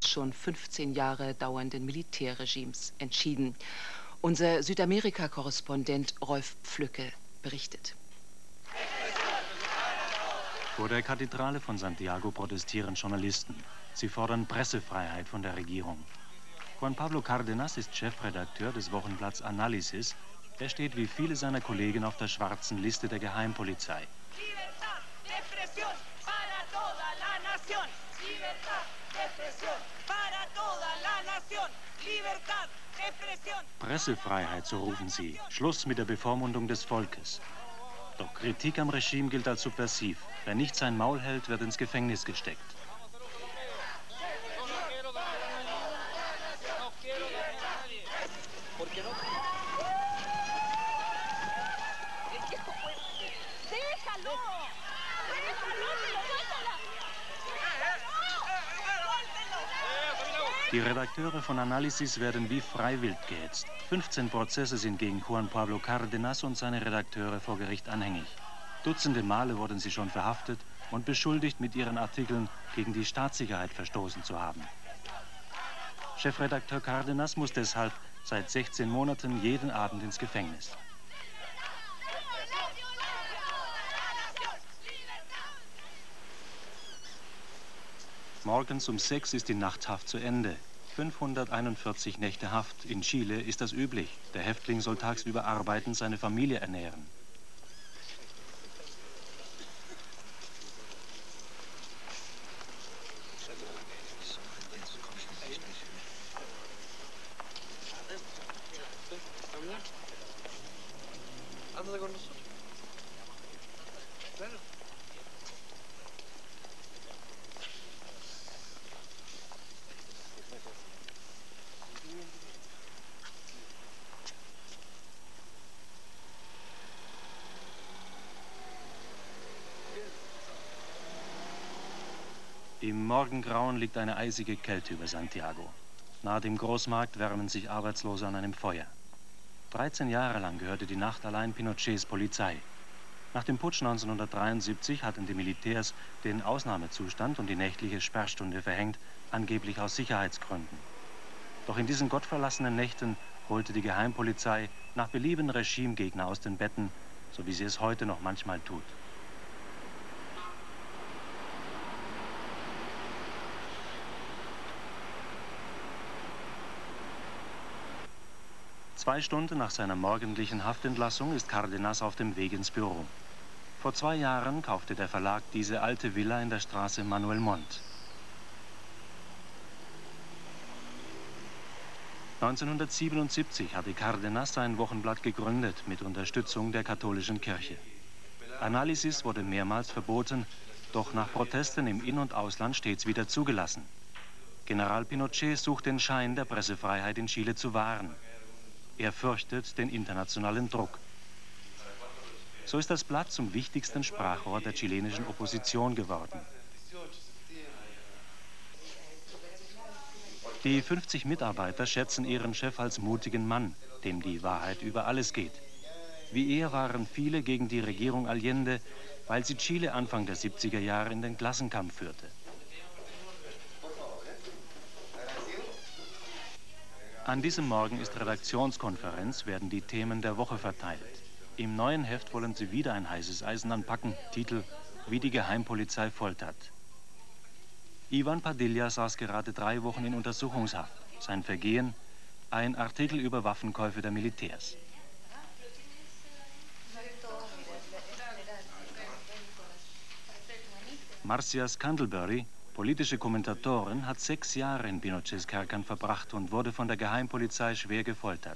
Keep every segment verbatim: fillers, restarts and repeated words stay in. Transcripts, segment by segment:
schon fünfzehn Jahre dauernden Militärregimes entschieden. Unser Südamerika-Korrespondent Rolf Pflücke berichtet. Vor der Kathedrale von Santiago protestieren Journalisten. Sie fordern Pressefreiheit von der Regierung. Juan Pablo Cárdenas ist Chefredakteur des Wochenblatts Análisis. Er steht wie viele seiner Kollegen auf der schwarzen Liste der Geheimpolizei. Pressefreiheit, so rufen sie. Schluss mit der Bevormundung des Volkes. Doch Kritik am Regime gilt als subversiv. Wer nicht sein Maul hält, wird ins Gefängnis gesteckt. Die Redakteure von Análisis werden wie freiwild gehetzt. fünfzehn Prozesse sind gegen Juan Pablo Cárdenas und seine Redakteure vor Gericht anhängig. Dutzende Male wurden sie schon verhaftet und beschuldigt, mit ihren Artikeln gegen die Staatssicherheit verstoßen zu haben. Chefredakteur Cárdenas muss deshalb seit sechzehn Monaten jeden Abend ins Gefängnis. Morgens um sechs ist die Nachthaft zu Ende. fünfhunderteinundvierzig Nächte Haft. In Chile ist das üblich. Der Häftling soll tagsüber arbeiten, seine Familie ernähren. Im Morgengrauen liegt eine eisige Kälte über Santiago. Nahe dem Großmarkt wärmen sich Arbeitslose an einem Feuer. dreizehn Jahre lang gehörte die Nacht allein Pinochets Polizei. Nach dem Putsch neunzehnhundertdreiundsiebzig hatten die Militärs den Ausnahmezustand und die nächtliche Sperrstunde verhängt, angeblich aus Sicherheitsgründen. Doch in diesen gottverlassenen Nächten holte die Geheimpolizei nach Belieben Regimegegner aus den Betten, so wie sie es heute noch manchmal tut. Zwei Stunden nach seiner morgendlichen Haftentlassung ist Cárdenas auf dem Weg ins Büro. Vor zwei Jahren kaufte der Verlag diese alte Villa in der Straße Manuel Montt. neunzehnhundertsiebenundsiebzig hatte Cárdenas sein Wochenblatt gegründet mit Unterstützung der katholischen Kirche. Análisis wurde mehrmals verboten, doch nach Protesten im In- und Ausland stets wieder zugelassen. General Pinochet sucht den Schein der Pressefreiheit in Chile zu wahren. Er fürchtet den internationalen Druck. So ist das Blatt zum wichtigsten Sprachrohr der chilenischen Opposition geworden. Die fünfzig Mitarbeiter schätzen ihren Chef als mutigen Mann, dem die Wahrheit über alles geht. Wie er waren viele gegen die Regierung Allende, weil sie Chile Anfang der siebziger Jahre in den Klassenkampf führte. An diesem Morgen ist Redaktionskonferenz, werden die Themen der Woche verteilt. Im neuen Heft wollen sie wieder ein heißes Eisen anpacken, Titel Wie die Geheimpolizei foltert. Ivan Padilla saß gerade drei Wochen in Untersuchungshaft. Sein Vergehen, ein Artikel über Waffenkäufe der Militärs. Marcia Scantlebury, politische Kommentatorin, hat sechs Jahre in Pinochets Kerkern verbracht und wurde von der Geheimpolizei schwer gefoltert.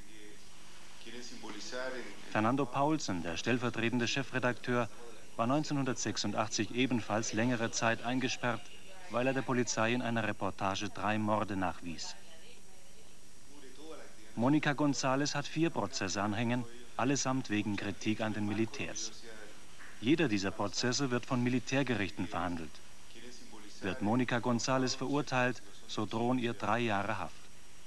Fernando Paulsen, der stellvertretende Chefredakteur, war neunzehnhundertsechsundachtzig ebenfalls längere Zeit eingesperrt, weil er der Polizei in einer Reportage drei Morde nachwies. Monica González hat vier Prozesse anhängen, allesamt wegen Kritik an den Militärs. Jeder dieser Prozesse wird von Militärgerichten verhandelt. Wird Monica González verurteilt, so drohen ihr drei Jahre Haft.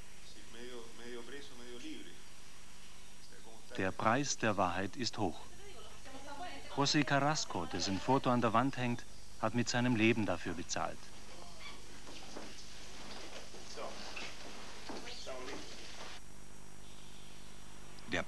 Der Preis der Wahrheit ist hoch. José Carrasco, dessen Foto an der Wand hängt, hat mit seinem Leben dafür bezahlt.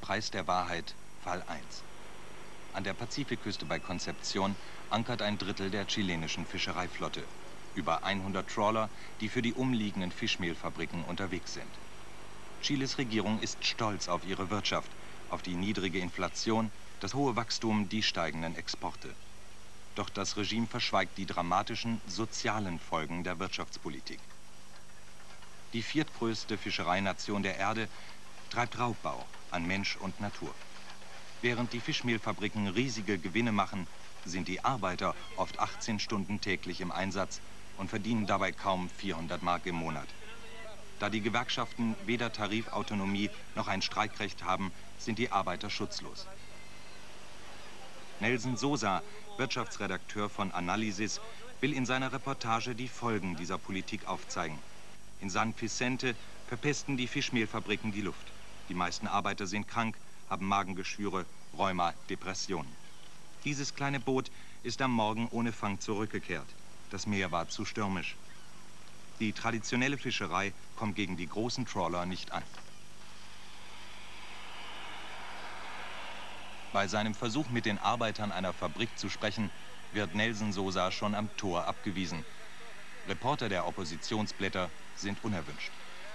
Preis der Wahrheit, Fall eins. An der Pazifikküste bei Concepción ankert ein Drittel der chilenischen Fischereiflotte. Über hundert Trawler, die für die umliegenden Fischmehlfabriken unterwegs sind. Chiles Regierung ist stolz auf ihre Wirtschaft, auf die niedrige Inflation, das hohe Wachstum, die steigenden Exporte. Doch das Regime verschweigt die dramatischen sozialen Folgen der Wirtschaftspolitik. Die viertgrößte Fischereination der Erde treibt Raubbau an Mensch und Natur. Während die Fischmehlfabriken riesige Gewinne machen, sind die Arbeiter oft achtzehn Stunden täglich im Einsatz und verdienen dabei kaum vierhundert Mark im Monat. Da die Gewerkschaften weder Tarifautonomie noch ein Streikrecht haben, sind die Arbeiter schutzlos. Nelson Sosa, Wirtschaftsredakteur von Analysis, will in seiner Reportage die Folgen dieser Politik aufzeigen. In San Vicente verpesten die Fischmehlfabriken die Luft. Die meisten Arbeiter sind krank, haben Magengeschwüre, Rheuma, Depressionen. Dieses kleine Boot ist am Morgen ohne Fang zurückgekehrt. Das Meer war zu stürmisch. Die traditionelle Fischerei kommt gegen die großen Trawler nicht an. Bei seinem Versuch, mit den Arbeitern einer Fabrik zu sprechen, wird Nelson Sosa schon am Tor abgewiesen. Reporter der Oppositionsblätter sind unerwünscht.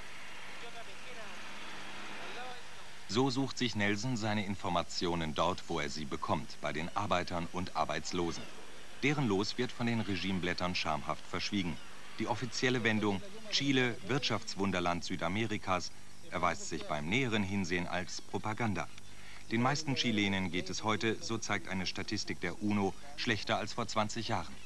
So sucht sich Nelson seine Informationen dort, wo er sie bekommt, bei den Arbeitern und Arbeitslosen. Deren Los wird von den Regimeblättern schamhaft verschwiegen. Die offizielle Wendung Chile, Wirtschaftswunderland Südamerikas, erweist sich beim näheren Hinsehen als Propaganda. Den meisten Chilenen geht es heute, so zeigt eine Statistik der UNO, schlechter als vor zwanzig Jahren.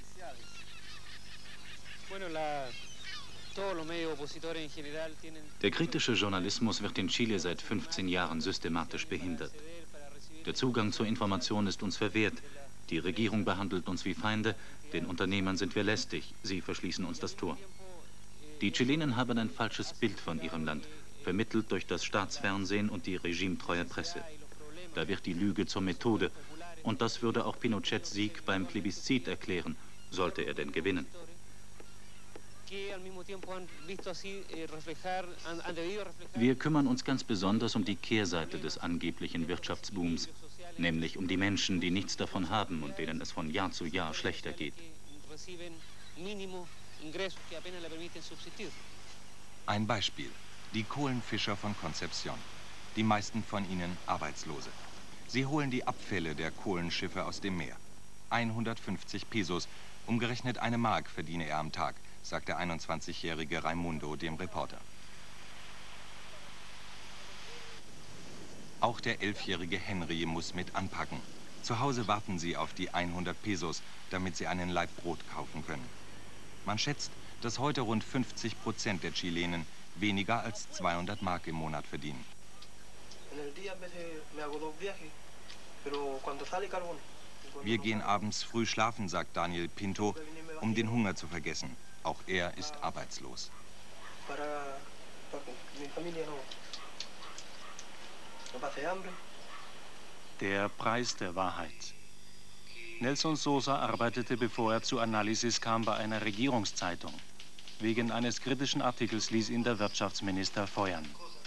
Der kritische Journalismus wird in Chile seit fünfzehn Jahren systematisch behindert. Der Zugang zur Information ist uns verwehrt. Die Regierung behandelt uns wie Feinde, den Unternehmern sind wir lästig, sie verschließen uns das Tor. Die Chilenen haben ein falsches Bild von ihrem Land, vermittelt durch das Staatsfernsehen und die regimetreue Presse. Da wird die Lüge zur Methode und das würde auch Pinochets Sieg beim Plebiszit erklären, sollte er denn gewinnen. Wir kümmern uns ganz besonders um die Kehrseite des angeblichen Wirtschaftsbooms, nämlich um die Menschen, die nichts davon haben und denen es von Jahr zu Jahr schlechter geht. Ein Beispiel: die Kohlenfischer von Concepción. Die meisten von ihnen Arbeitslose. Sie holen die Abfälle der Kohlenschiffe aus dem Meer. hundertfünfzig Pesos, umgerechnet eine Mark verdiene er am Tag, sagt der einundzwanzigjährige Raimundo dem Reporter. Auch der elfjährige Henry muss mit anpacken. Zu Hause warten sie auf die hundert Pesos, damit sie einen Laib Brot kaufen können. Man schätzt, dass heute rund fünfzig Prozent der Chilenen weniger als zweihundert Mark im Monat verdienen. Wir gehen abends früh schlafen, sagt Daniel Pinto, um den Hunger zu vergessen. Auch er ist arbeitslos. Der Preis der Wahrheit. Nelson Sosa arbeitete, bevor er zu Analysis kam, bei einer Regierungszeitung. Wegen eines kritischen Artikels ließ ihn der Wirtschaftsminister feuern.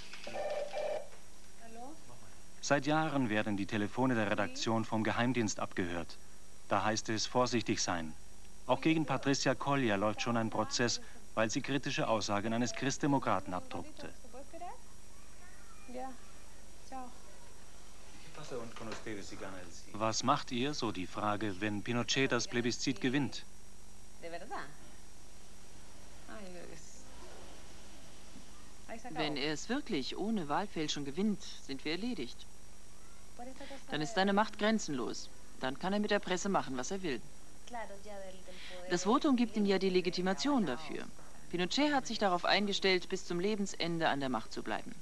Seit Jahren werden die Telefone der Redaktion vom Geheimdienst abgehört. Da heißt es, vorsichtig sein. Auch gegen Patricia Collier läuft schon ein Prozess, weil sie kritische Aussagen eines Christdemokraten abdruckte. Was macht ihr, so die Frage, wenn Pinochet das Plebiszit gewinnt? Wenn er es wirklich ohne Wahlfälschung gewinnt, sind wir erledigt. Dann ist seine Macht grenzenlos. Dann kann er mit der Presse machen, was er will. Das Votum gibt ihm ja die Legitimation dafür. Pinochet hat sich darauf eingestellt, bis zum Lebensende an der Macht zu bleiben.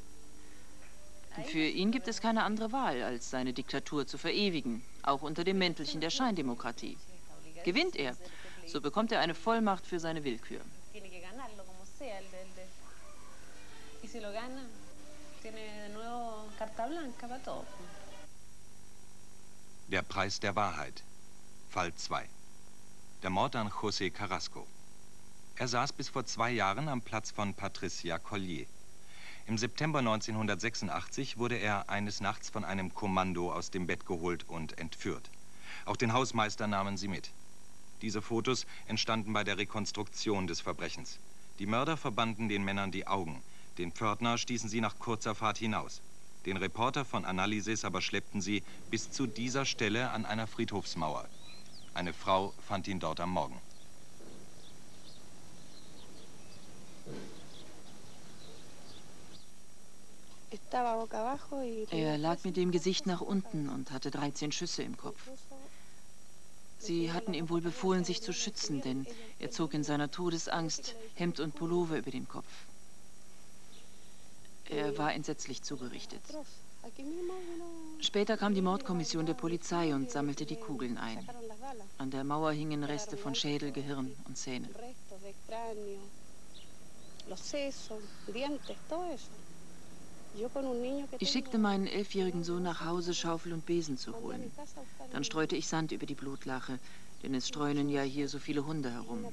Für ihn gibt es keine andere Wahl, als seine Diktatur zu verewigen, auch unter dem Mäntelchen der Scheindemokratie. Gewinnt er, so bekommt er eine Vollmacht für seine Willkür. Der Preis der Wahrheit. Fall zwei. Der Mord an José Carrasco. Er saß bis vor zwei Jahren am Platz von Patricia Collier. Im September neunzehnhundertsechsundachtzig wurde er eines Nachts von einem Kommando aus dem Bett geholt und entführt. Auch den Hausmeister nahmen sie mit. Diese Fotos entstanden bei der Rekonstruktion des Verbrechens. Die Mörder verbanden den Männern die Augen. Den Pförtner stießen sie nach kurzer Fahrt hinaus. Den Reporter von Analysis aber schleppten sie bis zu dieser Stelle an einer Friedhofsmauer. Eine Frau fand ihn dort am Morgen. Er lag mit dem Gesicht nach unten und hatte dreizehn Schüsse im Kopf. Sie hatten ihm wohl befohlen, sich zu schützen, denn er zog in seiner Todesangst Hemd und Pullover über den Kopf. Er war entsetzlich zugerichtet. Später kam die Mordkommission der Polizei und sammelte die Kugeln ein. An der Mauer hingen Reste von Schädel, Gehirn und Zähnen. Ich schickte meinen elfjährigen Sohn nach Hause, Schaufel und Besen zu holen. Dann streute ich Sand über die Blutlache, denn es streunen ja hier so viele Hunde herum.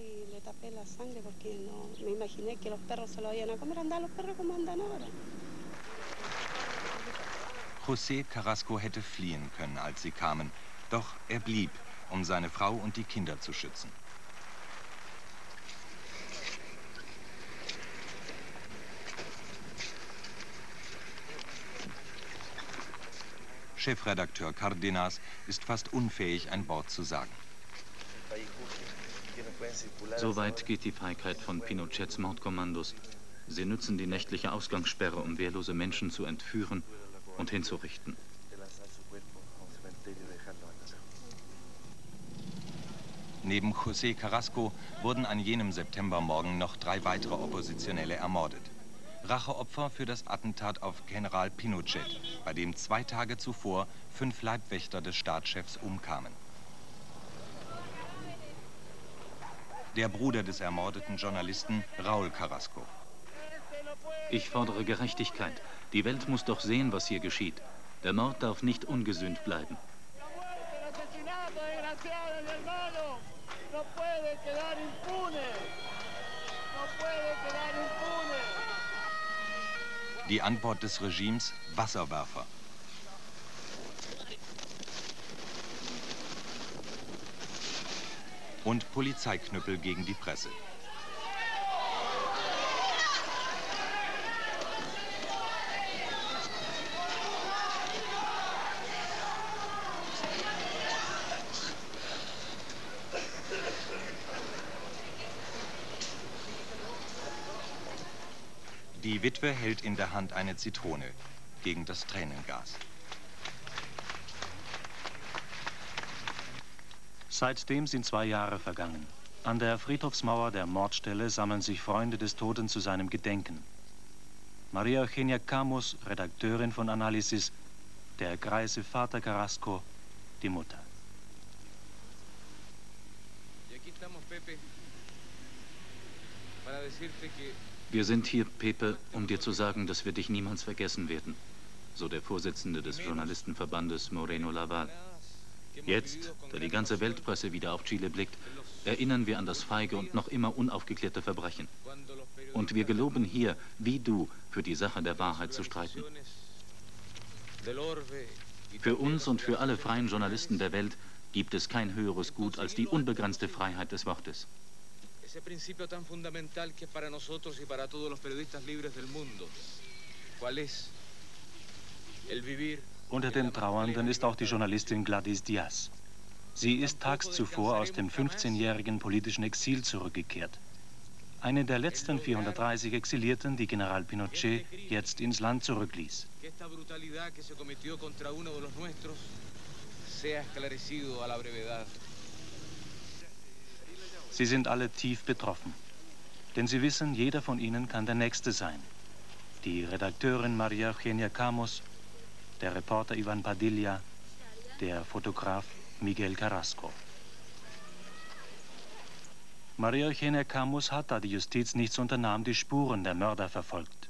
José Carrasco hätte fliehen können, als sie kamen. Doch er blieb, um seine Frau und die Kinder zu schützen. Chefredakteur Cárdenas ist fast unfähig, ein Wort zu sagen. So weit geht die Feigheit von Pinochets Mordkommandos. Sie nützen die nächtliche Ausgangssperre, um wehrlose Menschen zu entführen und hinzurichten. Neben José Carrasco wurden an jenem Septembermorgen noch drei weitere Oppositionelle ermordet. Racheopfer für das Attentat auf General Pinochet, bei dem zwei Tage zuvor fünf Leibwächter des Staatschefs umkamen. Der Bruder des ermordeten Journalisten, Raúl Carrasco. Ich fordere Gerechtigkeit. Die Welt muss doch sehen, was hier geschieht. Der Mord darf nicht ungesühnt bleiben. Die Antwort des Regimes: Wasserwerfer. Und Polizeiknüppel gegen die Presse. Die Witwe hält in der Hand eine Zitrone gegen das Tränengas. Seitdem sind zwei Jahre vergangen. An der Friedhofsmauer der Mordstelle sammeln sich Freunde des Toten zu seinem Gedenken. María Eugenia Camus, Redakteurin von Analysis, der greise Vater Carrasco, die Mutter. Wir sind hier, Pepe, um dir zu sagen, dass wir dich niemals vergessen werden, so der Vorsitzende des Journalistenverbandes Moreno Laval. Jetzt, da die ganze Weltpresse wieder auf Chile blickt, erinnern wir an das feige und noch immer unaufgeklärte Verbrechen. Und wir geloben hier, wie du, für die Sache der Wahrheit zu streiten. Für uns und für alle freien Journalisten der Welt gibt es kein höheres Gut als die unbegrenzte Freiheit des Wortes. Ese principio tan fundamental que es para nosotros y para todos los periodistas libres del mundo. ¿Cuál es? El vivir. Unter den Trauernden ist auch die Journalistin Gladys Diaz. Sie ist tags zuvor aus dem fünfzehnjährigen politischen Exil zurückgekehrt. Eine der letzten vierhundertdreißig Exilierten, die General Pinochet jetzt ins Land zurückließ. Sie sind alle tief betroffen, denn sie wissen, jeder von ihnen kann der Nächste sein. Die Redakteurin María Eugenia Camus, der Reporter Ivan Padilla, der Fotograf Miguel Carrasco. María Eugenia Camus hat, da die Justiz nichts unternahm, die Spuren der Mörder verfolgt.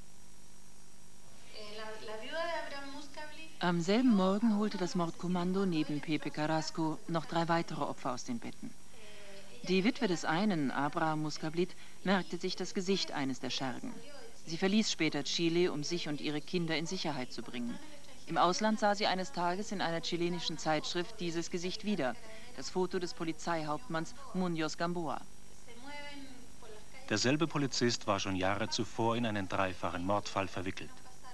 Am selben Morgen holte das Mordkommando neben Pepe Carrasco noch drei weitere Opfer aus den Betten. Die Witwe des einen, Abraham Muscablit, merkte sich das Gesicht eines der Schergen. Sie verließ später Chile, um sich und ihre Kinder in Sicherheit zu bringen. Im Ausland sah sie eines Tages in einer chilenischen Zeitschrift dieses Gesicht wieder, das Foto des Polizeihauptmanns Muñoz Gamboa. Derselbe Polizist war schon Jahre zuvor in einen dreifachen Mordfall verwickelt.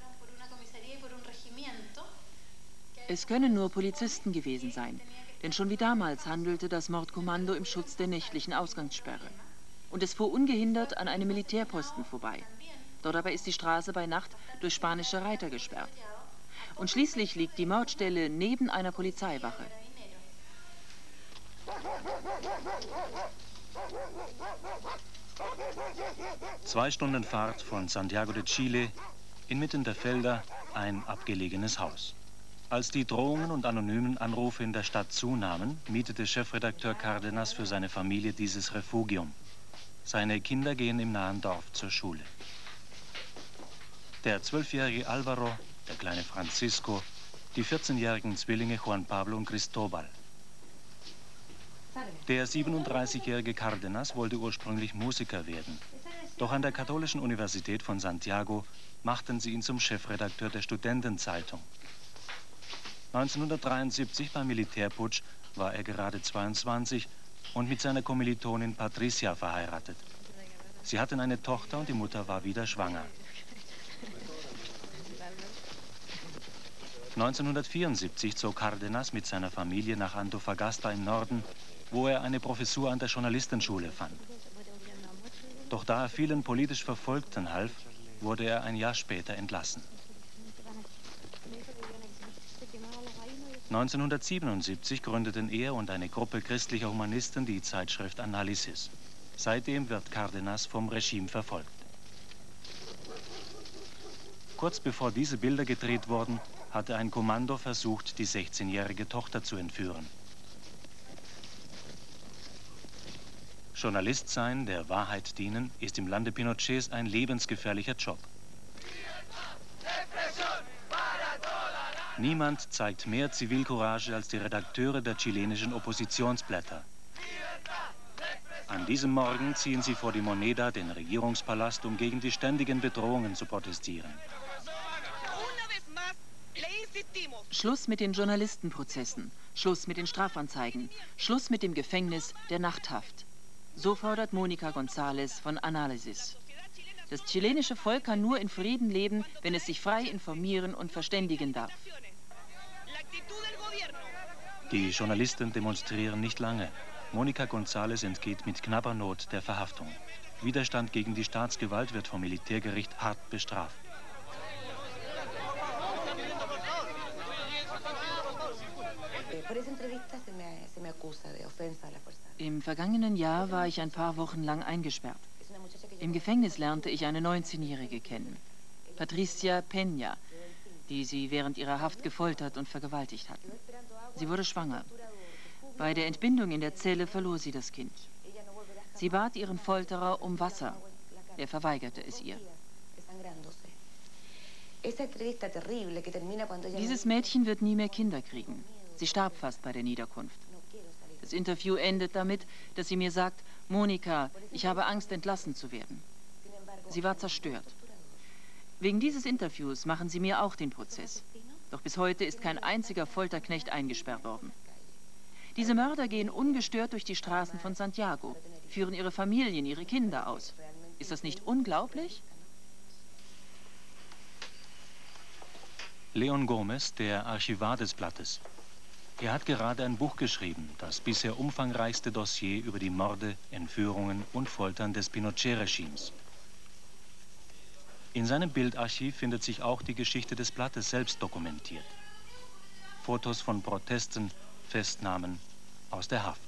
Es können nur Polizisten gewesen sein, denn schon wie damals handelte das Mordkommando im Schutz der nächtlichen Ausgangssperre. Und es fuhr ungehindert an einem Militärposten vorbei. Dort aber ist die Straße bei Nacht durch spanische Reiter gesperrt. Und schließlich liegt die Mordstelle neben einer Polizeiwache. Zwei Stunden Fahrt von Santiago de Chile, inmitten der Felder ein abgelegenes Haus. Als die Drohungen und anonymen Anrufe in der Stadt zunahmen, mietete Chefredakteur Cárdenas für seine Familie dieses Refugium. Seine Kinder gehen im nahen Dorf zur Schule. Der zwölfjährige Alvaro, der kleine Francisco, die vierzehnjährigen Zwillinge Juan Pablo und Cristóbal. Der siebenunddreißigjährige Cárdenas wollte ursprünglich Musiker werden. Doch an der Katholischen Universität von Santiago machten sie ihn zum Chefredakteur der Studentenzeitung. neunzehnhundertdreiundsiebzig beim Militärputsch war er gerade zweiundzwanzig und mit seiner Kommilitonin Patricia verheiratet. Sie hatten eine Tochter und die Mutter war wieder schwanger. neunzehnhundertvierundsiebzig zog Cárdenas mit seiner Familie nach Antofagasta im Norden, wo er eine Professur an der Journalistenschule fand. Doch da er vielen politisch Verfolgten half, wurde er ein Jahr später entlassen. neunzehnhundertsiebenundsiebzig gründeten er und eine Gruppe christlicher Humanisten die Zeitschrift Análisis. Seitdem wird Cárdenas vom Regime verfolgt. Kurz bevor diese Bilder gedreht wurden, hatte ein Kommando versucht, die sechzehnjährige Tochter zu entführen. Journalist sein, der Wahrheit dienen, ist im Lande Pinochets ein lebensgefährlicher Job. Niemand zeigt mehr Zivilcourage als die Redakteure der chilenischen Oppositionsblätter. An diesem Morgen ziehen sie vor die Moneda, den Regierungspalast, um gegen die ständigen Bedrohungen zu protestieren. Schluss mit den Journalistenprozessen, Schluss mit den Strafanzeigen, Schluss mit dem Gefängnis der Nachthaft. So fordert Mónica González von Análisis. Das chilenische Volk kann nur in Frieden leben, wenn es sich frei informieren und verständigen darf. Die Journalisten demonstrieren nicht lange. Mónica González entgeht mit knapper Not der Verhaftung. Widerstand gegen die Staatsgewalt wird vom Militärgericht hart bestraft. Im vergangenen Jahr war ich ein paar Wochen lang eingesperrt. Im Gefängnis lernte ich eine neunzehnjährige kennen, Patricia Peña, die sie während ihrer Haft gefoltert und vergewaltigt hatten. Sie wurde schwanger. Bei der Entbindung in der Zelle verlor sie das Kind. Sie bat ihren Folterer um Wasser. Er verweigerte es ihr. Dieses Mädchen wird nie mehr Kinder kriegen. Sie starb fast bei der Niederkunft. Das Interview endet damit, dass sie mir sagt, Mónica, ich habe Angst, entlassen zu werden. Sie war zerstört. Wegen dieses Interviews machen sie mir auch den Prozess. Doch bis heute ist kein einziger Folterknecht eingesperrt worden. Diese Mörder gehen ungestört durch die Straßen von Santiago, führen ihre Familien, ihre Kinder aus. Ist das nicht unglaublich? Leon Gomez, der Archivar des Blattes. Er hat gerade ein Buch geschrieben, das bisher umfangreichste Dossier über die Morde, Entführungen und Foltern des Pinochet-Regimes. In seinem Bildarchiv findet sich auch die Geschichte des Blattes selbst dokumentiert. Fotos von Protesten, Festnahmen aus der Haft.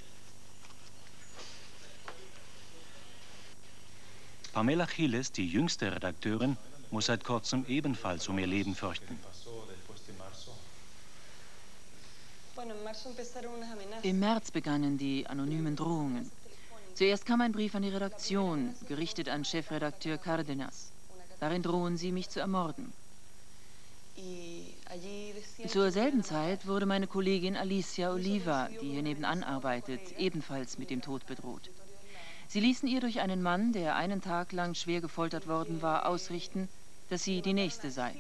Pamela Giles, die jüngste Redakteurin, muss seit kurzem ebenfalls um ihr Leben fürchten. Im März begannen die anonymen Drohungen. Zuerst kam ein Brief an die Redaktion, gerichtet an Chefredakteur Cárdenas. Darin drohen sie, mich zu ermorden. Zur selben Zeit wurde meine Kollegin Alicia Oliva, die hier nebenan arbeitet, ebenfalls mit dem Tod bedroht. Sie ließen ihr durch einen Mann, der einen Tag lang schwer gefoltert worden war, ausrichten, dass sie die Nächste sei.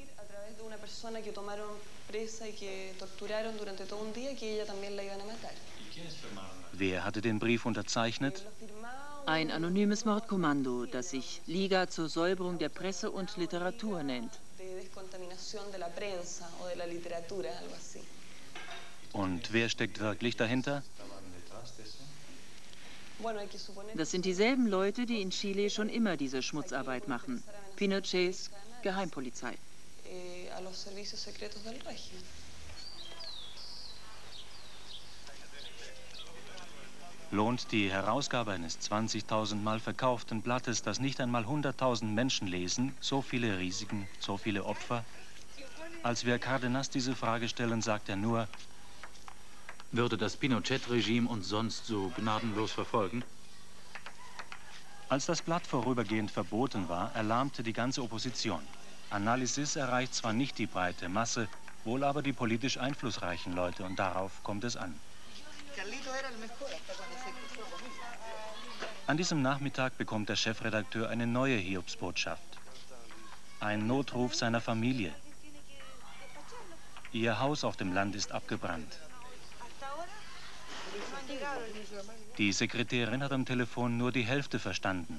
Wer hatte den Brief unterzeichnet? Ein anonymes Mordkommando, das sich Liga zur Säuberung der Presse und Literatur nennt. Und wer steckt wirklich dahinter? Das sind dieselben Leute, die in Chile schon immer diese Schmutzarbeit machen. Pinochets Geheimpolizei. Lohnt die Herausgabe eines zwanzigtausend Mal verkauften Blattes, das nicht einmal hunderttausend Menschen lesen, so viele Risiken, so viele Opfer? Als wir Cárdenas diese Frage stellen, sagt er nur: Würde das Pinochet-Regime uns sonst so gnadenlos verfolgen? Als das Blatt vorübergehend verboten war, erlahmte die ganze Opposition. Análisis erreicht zwar nicht die breite Masse, wohl aber die politisch einflussreichen Leute, und darauf kommt es an. An diesem Nachmittag bekommt der Chefredakteur eine neue Hiobsbotschaft. Ein Notruf seiner Familie. Ihr Haus auf dem Land ist abgebrannt. Die Sekretärin hat am Telefon nur die Hälfte verstanden.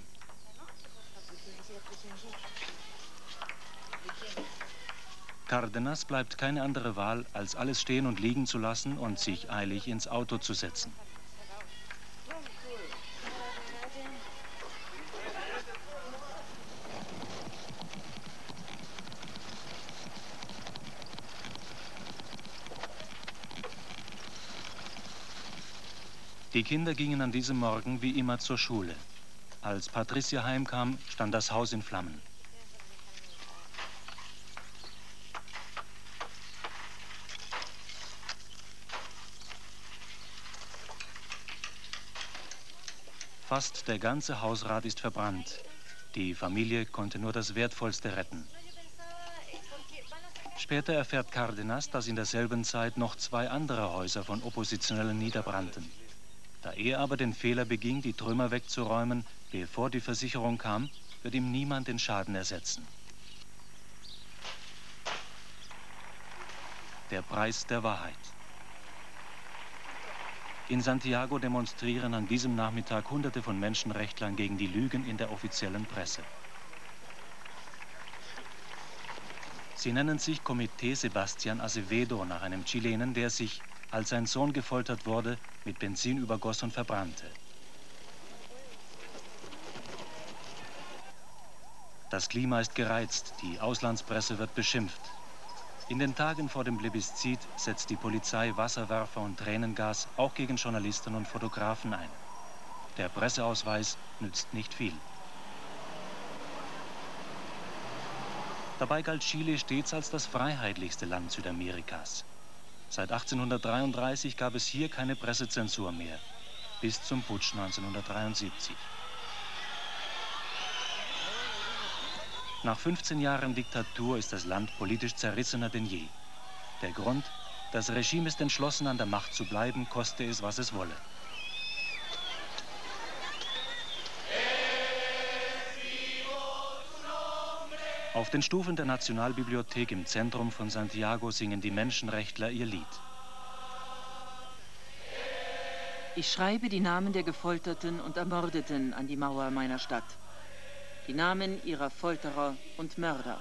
Cárdenas bleibt keine andere Wahl, als alles stehen und liegen zu lassen und sich eilig ins Auto zu setzen. Die Kinder gingen an diesem Morgen wie immer zur Schule. Als Patricia heimkam, stand das Haus in Flammen. Fast der ganze Hausrat ist verbrannt. Die Familie konnte nur das Wertvollste retten. Später erfährt Cárdenas, dass in derselben Zeit noch zwei andere Häuser von Oppositionellen niederbrannten. Da er aber den Fehler beging, die Trümmer wegzuräumen, bevor die Versicherung kam, wird ihm niemand den Schaden ersetzen. Der Preis der Wahrheit. In Santiago demonstrieren an diesem Nachmittag Hunderte von Menschenrechtlern gegen die Lügen in der offiziellen Presse. Sie nennen sich Komitee Sebastián Acevedo nach einem Chilenen, der sich, als sein Sohn gefoltert wurde, mit Benzin übergoss und verbrannte. Das Klima ist gereizt, die Auslandspresse wird beschimpft. In den Tagen vor dem Plebiszit setzt die Polizei Wasserwerfer und Tränengas auch gegen Journalisten und Fotografen ein. Der Presseausweis nützt nicht viel. Dabei galt Chile stets als das freiheitlichste Land Südamerikas. Seit achtzehnhundertdreiunddreißig gab es hier keine Pressezensur mehr, bis zum Putsch neunzehnhundertdreiundsiebzig. Nach fünfzehn Jahren Diktatur ist das Land politisch zerrissener denn je. Der Grund: das Regime ist entschlossen, an der Macht zu bleiben, koste es, was es wolle. Auf den Stufen der Nationalbibliothek im Zentrum von Santiago singen die Menschenrechtler ihr Lied. Ich schreibe die Namen der Gefolterten und Ermordeten an die Mauer meiner Stadt. Die Namen ihrer Folterer und Mörder.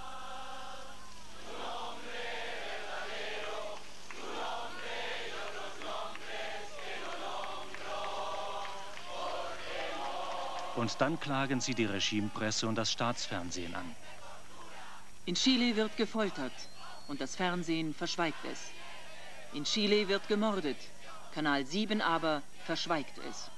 Und dann klagen sie die Regimepresse und das Staatsfernsehen an. In Chile wird gefoltert und das Fernsehen verschweigt es. In Chile wird gemordet, Kanal sieben aber verschweigt es.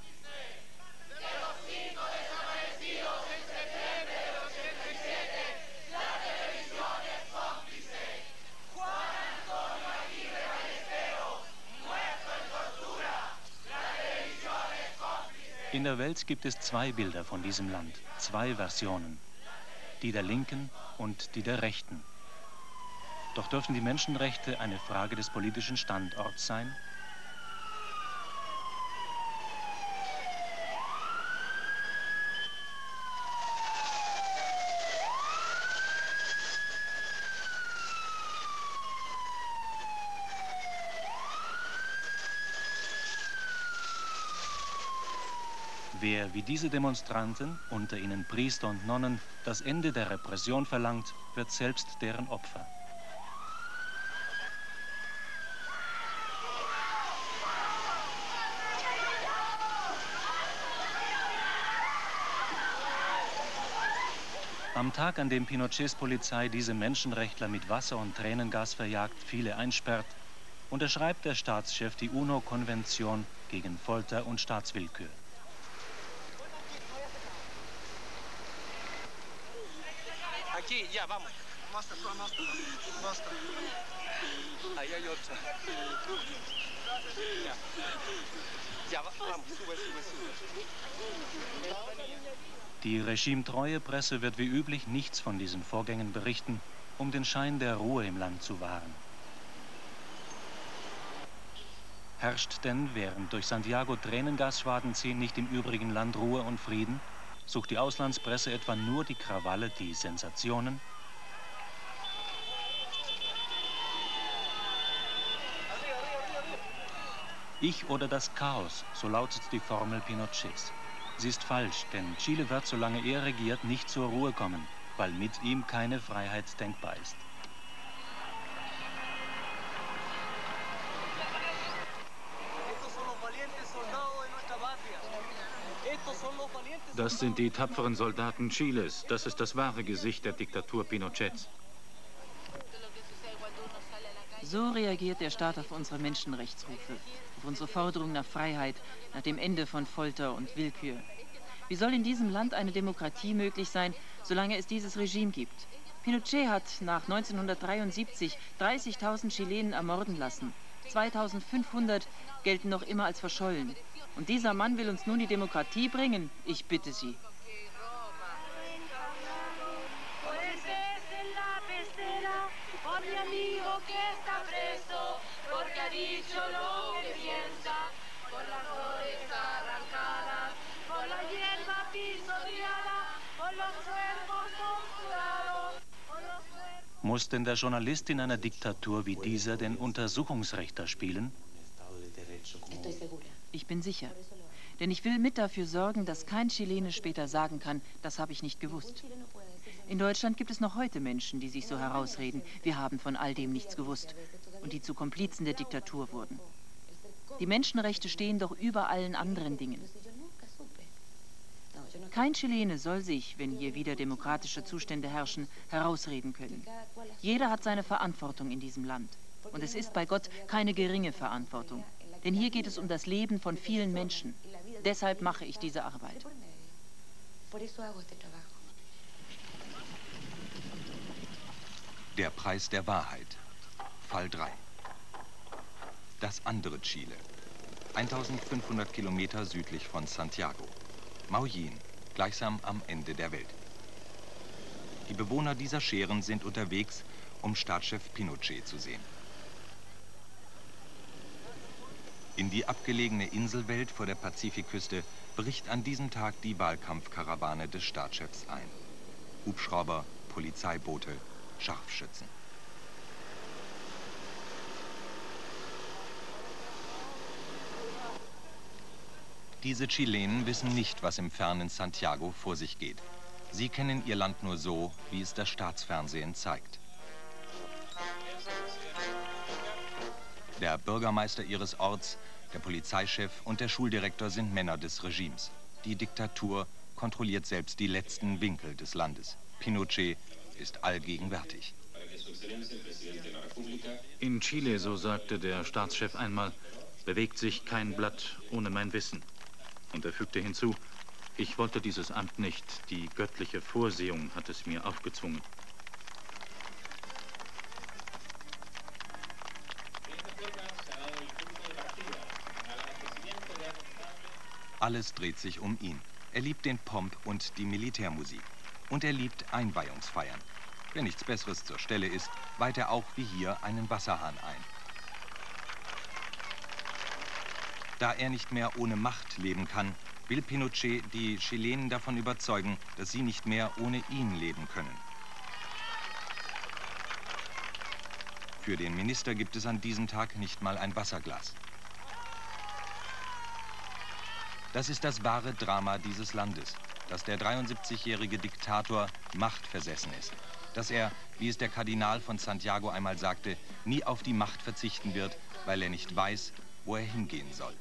In der Welt gibt es zwei Bilder von diesem Land, zwei Versionen. Die der Linken und die der Rechten. Doch dürfen die Menschenrechte eine Frage des politischen Standorts sein? Wer wie diese Demonstranten, unter ihnen Priester und Nonnen, das Ende der Repression verlangt, wird selbst deren Opfer. Am Tag, an dem Pinochets Polizei diese Menschenrechtler mit Wasser und Tränengas verjagt, viele einsperrt, unterschreibt der Staatschef die UNO-Konvention gegen Folter und Staatswillkür. Aquí, ya, vamos. Mostra, mostra, mostra. Ahí hay otra. Ya. Ya, vamos, sube, sube, sube. Die regimetreue Presse wird wie üblich nichts von diesen Vorgängen berichten, um den Schein der Ruhe im Land zu wahren. Herrscht denn, während durch Santiago Tränengasschwaden ziehen, nicht im übrigen Land Ruhe und Frieden? Sucht die Auslandspresse etwa nur die Krawalle, die Sensationen? Ich oder das Chaos, so lautet die Formel Pinochets. Sie ist falsch, denn Chile wird, solange er regiert, nicht zur Ruhe kommen, weil mit ihm keine Freiheit denkbar ist. Das sind die tapferen Soldaten Chiles. Das ist das wahre Gesicht der Diktatur Pinochets. So reagiert der Staat auf unsere Menschenrechtsrufe, auf unsere Forderung nach Freiheit, nach dem Ende von Folter und Willkür. Wie soll in diesem Land eine Demokratie möglich sein, solange es dieses Regime gibt? Pinochet hat nach neunzehnhundertdreiundsiebzig dreißigtausend Chilenen ermorden lassen. zweitausendfünfhundert gelten noch immer als verschollen. Und dieser Mann will uns nun die Demokratie bringen? Ich bitte Sie. Muss denn der Journalist in einer Diktatur wie dieser den Untersuchungsrichter spielen? Ich bin sicher. Denn ich will mit dafür sorgen, dass kein Chilene später sagen kann, das habe ich nicht gewusst. In Deutschland gibt es noch heute Menschen, die sich so herausreden, wir haben von all dem nichts gewusst und die zu Komplizen der Diktatur wurden. Die Menschenrechte stehen doch über allen anderen Dingen. Kein Chilene soll sich, wenn hier wieder demokratische Zustände herrschen, herausreden können. Jeder hat seine Verantwortung in diesem Land. Und es ist bei Gott keine geringe Verantwortung. Denn hier geht es um das Leben von vielen Menschen. Deshalb mache ich diese Arbeit. Der Preis der Wahrheit. Fall drei. Das andere Chile. eintausendfünfhundert Kilometer südlich von Santiago. Maullín, gleichsam am Ende der Welt. Die Bewohner dieser Scheren sind unterwegs, um Staatschef Pinochet zu sehen. In die abgelegene Inselwelt vor der Pazifikküste bricht an diesem Tag die Wahlkampfkarawane des Staatschefs ein. Hubschrauber, Polizeiboote, Scharfschützen. Diese Chilenen wissen nicht, was im fernen Santiago vor sich geht. Sie kennen ihr Land nur so, wie es das Staatsfernsehen zeigt. Der Bürgermeister ihres Orts, der Polizeichef und der Schuldirektor sind Männer des Regimes. Die Diktatur kontrolliert selbst die letzten Winkel des Landes. Pinochet ist allgegenwärtig. In Chile, so sagte der Staatschef einmal, bewegt sich kein Blatt ohne mein Wissen. Und er fügte hinzu, ich wollte dieses Amt nicht, die göttliche Vorsehung hat es mir aufgezwungen. Alles dreht sich um ihn. Er liebt den Pomp und die Militärmusik. Und er liebt Einweihungsfeiern. Wenn nichts Besseres zur Stelle ist, weiht er auch wie hier einen Wasserhahn ein. Da er nicht mehr ohne Macht leben kann, will Pinochet die Chilenen davon überzeugen, dass sie nicht mehr ohne ihn leben können. Für den Minister gibt es an diesem Tag nicht mal ein Wasserglas. Das ist das wahre Drama dieses Landes, dass der dreiundsiebzigjährige Diktator machtversessen ist. Dass er, wie es der Kardinal von Santiago einmal sagte, nie auf die Macht verzichten wird, weil er nicht weiß, wo er hingehen soll.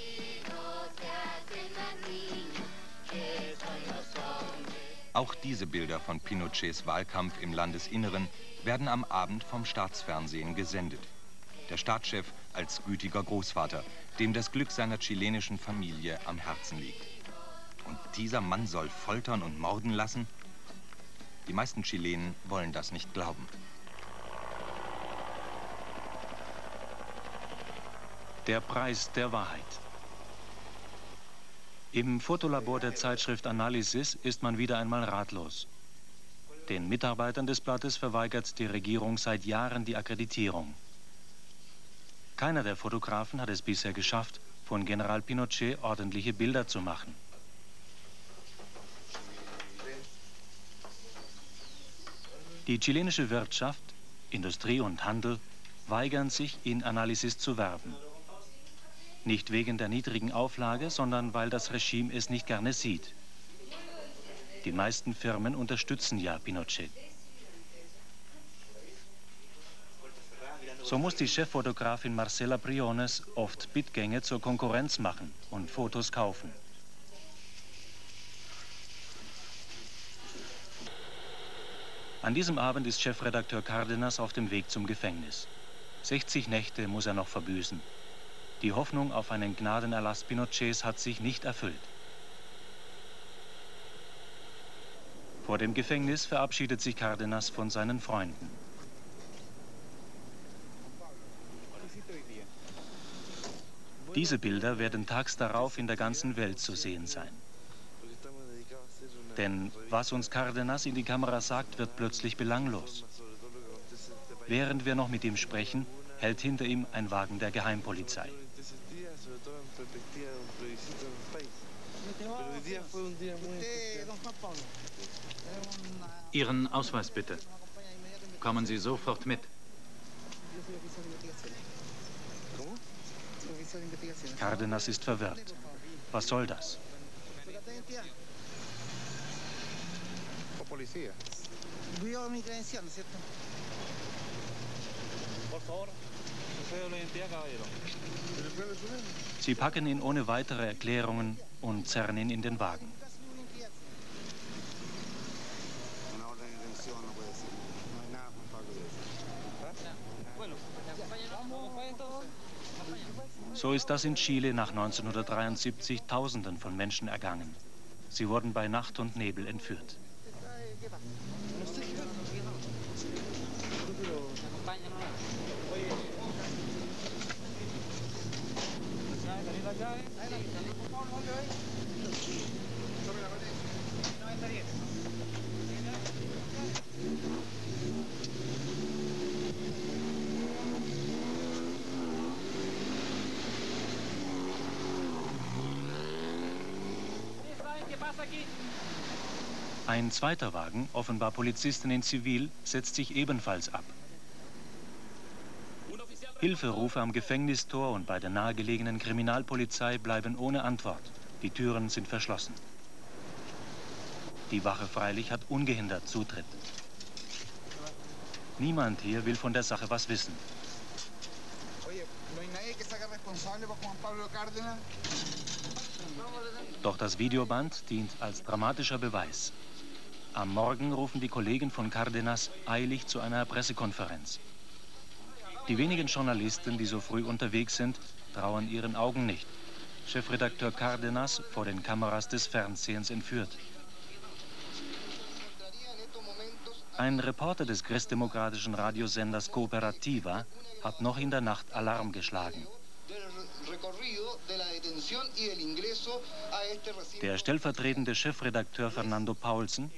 Auch diese Bilder von Pinochets Wahlkampf im Landesinneren werden am Abend vom Staatsfernsehen gesendet. Der Staatschef als gütiger Großvater, dem das Glück seiner chilenischen Familie am Herzen liegt. Und dieser Mann soll foltern und morden lassen? Die meisten Chilenen wollen das nicht glauben. Der Preis der Wahrheit. Im Fotolabor der Zeitschrift Analysis ist man wieder einmal ratlos. Den Mitarbeitern des Blattes verweigert die Regierung seit Jahren die Akkreditierung. Keiner der Fotografen hat es bisher geschafft, von General Pinochet ordentliche Bilder zu machen. Die chilenische Wirtschaft, Industrie und Handel weigern sich, in Analysis zu werben. Nicht wegen der niedrigen Auflage, sondern weil das Regime es nicht gerne sieht. Die meisten Firmen unterstützen ja Pinochet. So muss die Cheffotografin Marcela Briones oft Bittgänge zur Konkurrenz machen und Fotos kaufen. An diesem Abend ist Chefredakteur Cárdenas auf dem Weg zum Gefängnis. sechzig Nächte muss er noch verbüßen. Die Hoffnung auf einen Gnadenerlass Pinochets hat sich nicht erfüllt. Vor dem Gefängnis verabschiedet sich Cárdenas von seinen Freunden. Diese Bilder werden tags darauf in der ganzen Welt zu sehen sein. Denn was uns Cárdenas in die Kamera sagt, wird plötzlich belanglos. Während wir noch mit ihm sprechen, hält hinter ihm ein Wagen der Geheimpolizei. Ihren Ausweis bitte. Kommen Sie sofort mit. Cárdenas ist verwirrt. Was soll das? Sie packen ihn ohne weitere Erklärungen und zerren ihn in den Wagen. So ist das in Chile nach neunzehnhundertdreiundsiebzig Tausenden von Menschen ergangen. Sie wurden bei Nacht und Nebel entführt. Ein zweiter Wagen, offenbar Polizisten in Zivil, setzt sich ebenfalls ab. Hilferufe am Gefängnistor und bei der nahegelegenen Kriminalpolizei bleiben ohne Antwort. Die Türen sind verschlossen. Die Wache freilich hat ungehindert Zutritt. Niemand hier will von der Sache was wissen. Doch das Videoband dient als dramatischer Beweis. Am Morgen rufen die Kollegen von Cárdenas eilig zu einer Pressekonferenz. Die wenigen Journalisten, die so früh unterwegs sind, trauen ihren Augen nicht. Chefredakteur Cárdenas vor den Kameras des Fernsehens entführt. Ein Reporter des christdemokratischen Radiosenders Cooperativa hat noch in der Nacht Alarm geschlagen. Der stellvertretende Chefredakteur Fernando Paulsen: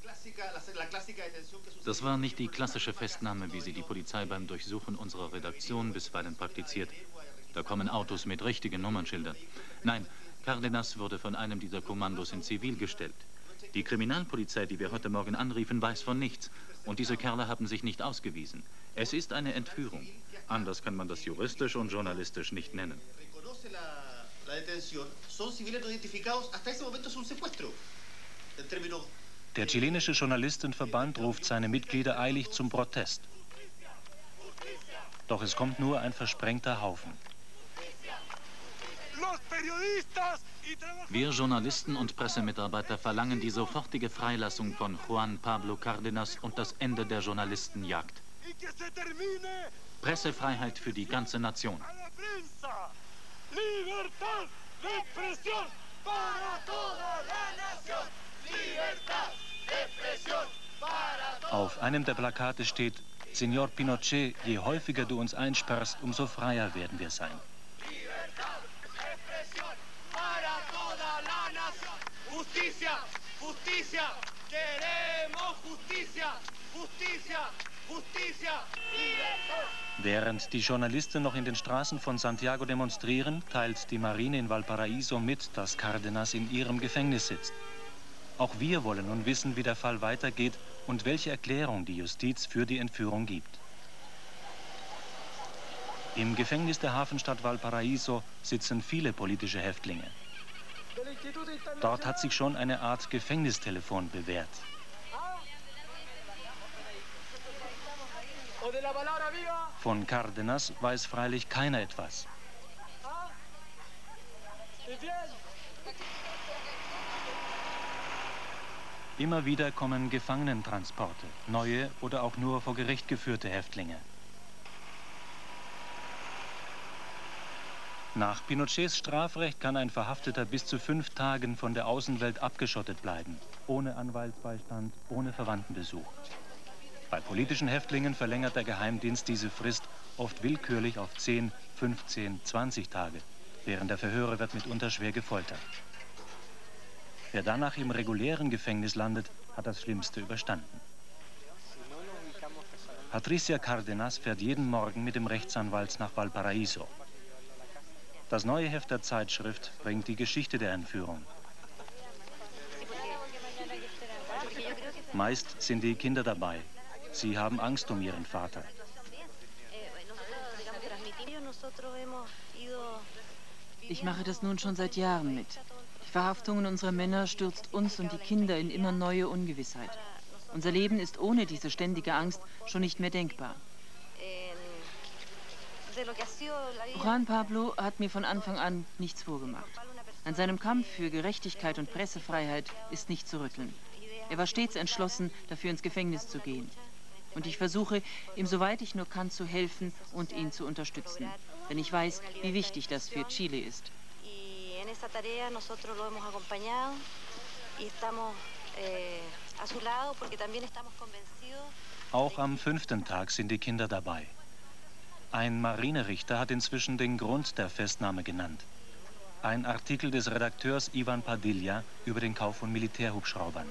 Das war nicht die klassische Festnahme, wie sie die Polizei beim Durchsuchen unserer Redaktion bisweilen praktiziert. Da kommen Autos mit richtigen Nummernschildern. Nein, Cárdenas wurde von einem dieser Kommandos in Zivil gestellt. Die Kriminalpolizei, die wir heute Morgen anriefen, weiß von nichts. Und diese Kerle haben sich nicht ausgewiesen. Es ist eine Entführung. Anders kann man das juristisch und journalistisch nicht nennen. Der chilenische Journalistenverband ruft seine Mitglieder eilig zum Protest. Doch es kommt nur ein versprengter Haufen. Wir Journalisten und Pressemitarbeiter verlangen die sofortige Freilassung von Juan Pablo Cárdenas und das Ende der Journalistenjagd. Pressefreiheit für die ganze Nation. Auf einem der Plakate steht: Señor Pinochet, je häufiger du uns einsperrst, umso freier werden wir sein. Während die Journalisten noch in den Straßen von Santiago demonstrieren, teilt die Marine in Valparaíso mit, dass Cárdenas in ihrem Gefängnis sitzt. Auch wir wollen nun wissen, wie der Fall weitergeht und welche Erklärung die Justiz für die Entführung gibt. Im Gefängnis der Hafenstadt Valparaíso sitzen viele politische Häftlinge. Dort hat sich schon eine Art Gefängnistelefon bewährt. Von Cárdenas weiß freilich keiner etwas. Immer wieder kommen Gefangenentransporte, neue oder auch nur vor Gericht geführte Häftlinge. Nach Pinochets Strafrecht kann ein Verhafteter bis zu fünf Tagen von der Außenwelt abgeschottet bleiben, ohne Anwaltsbeistand, ohne Verwandtenbesuch. Bei politischen Häftlingen verlängert der Geheimdienst diese Frist oft willkürlich auf zehn, fünfzehn, zwanzig Tage. Während der Verhöre wird mitunter schwer gefoltert. Wer danach im regulären Gefängnis landet, hat das Schlimmste überstanden. Patricia Cárdenas fährt jeden Morgen mit dem Rechtsanwalt nach Valparaíso. Das neue Heft der Zeitschrift bringt die Geschichte der Entführung. Meist sind die Kinder dabei. Sie haben Angst um ihren Vater. Ich mache das nun schon seit Jahren mit. Die Verhaftungen unserer Männer stürzt uns und die Kinder in immer neue Ungewissheit. Unser Leben ist ohne diese ständige Angst schon nicht mehr denkbar. Juan Pablo hat mir von Anfang an nichts vorgemacht. An seinem Kampf für Gerechtigkeit und Pressefreiheit ist nicht zu rütteln. Er war stets entschlossen, dafür ins Gefängnis zu gehen. Und ich versuche, ihm soweit ich nur kann, zu helfen und ihn zu unterstützen. Denn ich weiß, wie wichtig das für Chile ist. Auch am fünften Tag sind die Kinder dabei. Ein Marinerichter hat inzwischen den Grund der Festnahme genannt. Ein Artikel des Redakteurs Ivan Padilla über den Kauf von Militärhubschraubern.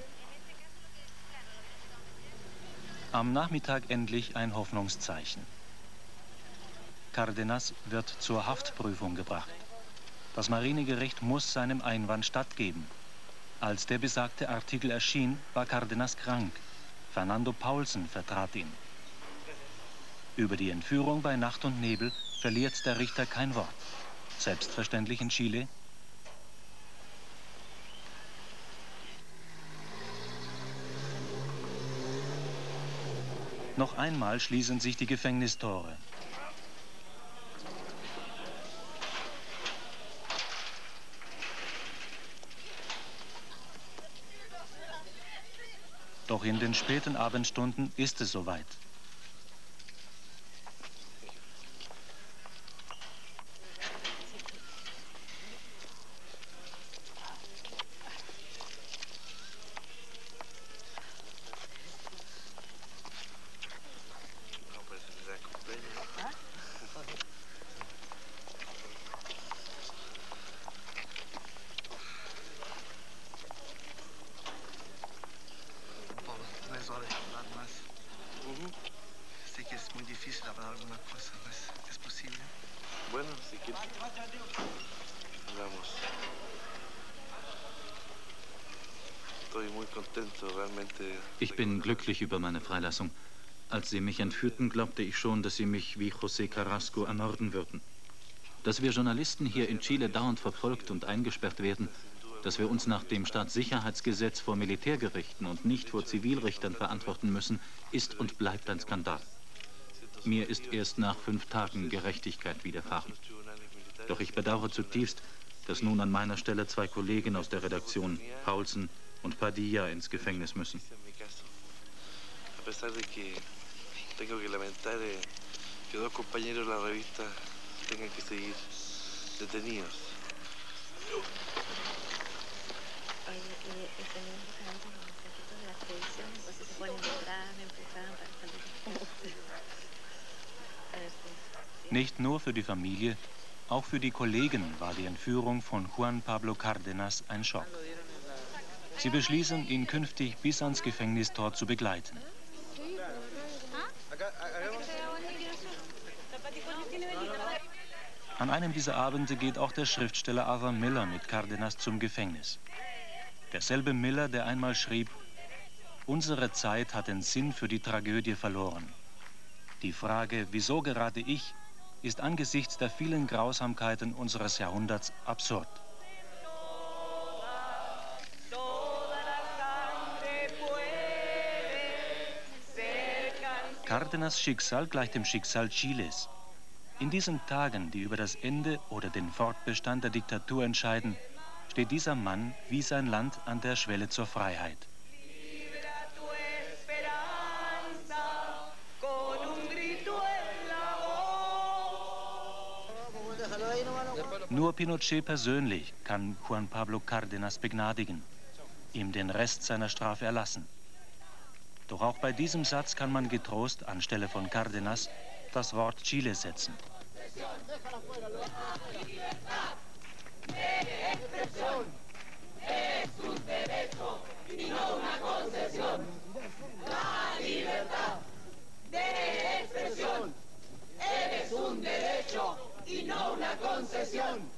Am Nachmittag endlich ein Hoffnungszeichen. Cárdenas wird zur Haftprüfung gebracht. Das Marinegericht muss seinem Einwand stattgeben. Als der besagte Artikel erschien, war Cárdenas krank. Fernando Paulsen vertrat ihn. Über die Entführung bei Nacht und Nebel verliert der Richter kein Wort. Selbstverständlich in Chile. Noch einmal schließen sich die Gefängnistore. Doch in den späten Abendstunden ist es soweit. Ich bin glücklich über meine Freilassung. Als sie mich entführten, glaubte ich schon, dass sie mich wie José Carrasco ermorden würden. Dass wir Journalisten hier in Chile dauernd verfolgt und eingesperrt werden, dass wir uns nach dem Staatssicherheitsgesetz vor Militärgerichten und nicht vor Zivilrichtern verantworten müssen, ist und bleibt ein Skandal. Mir ist erst nach fünf Tagen Gerechtigkeit widerfahren. Doch ich bedauere zutiefst, dass nun an meiner Stelle zwei Kollegen aus der Redaktion, Paulsen und Padilla, ins Gefängnis müssen. A pesar de que tengo que lamentar que dos compañeros de la revista tengan que seguir detenidos. Nicht nur für die Familie, auch für die Kollegen war die Entführung von Juan Pablo Cárdenas ein Schock. Sie beschließen, ihn künftig bis ans Gefängnistor zu begleiten. An einem dieser Abende geht auch der Schriftsteller Arthur Miller mit Cárdenas zum Gefängnis. Derselbe Miller, der einmal schrieb: Unsere Zeit hat den Sinn für die Tragödie verloren. Die Frage, wieso gerade ich, ist angesichts der vielen Grausamkeiten unseres Jahrhunderts absurd. Cárdenas' Schicksal gleicht dem Schicksal Chiles. In diesen Tagen, die über das Ende oder den Fortbestand der Diktatur entscheiden, steht dieser Mann wie sein Land an der Schwelle zur Freiheit. Nur Pinochet persönlich kann Juan Pablo Cárdenas begnadigen, ihm den Rest seiner Strafe erlassen. Doch auch bei diesem Satz kann man getrost anstelle von Cárdenas das Wort Chile setzen. Es un derecho y no una concesión.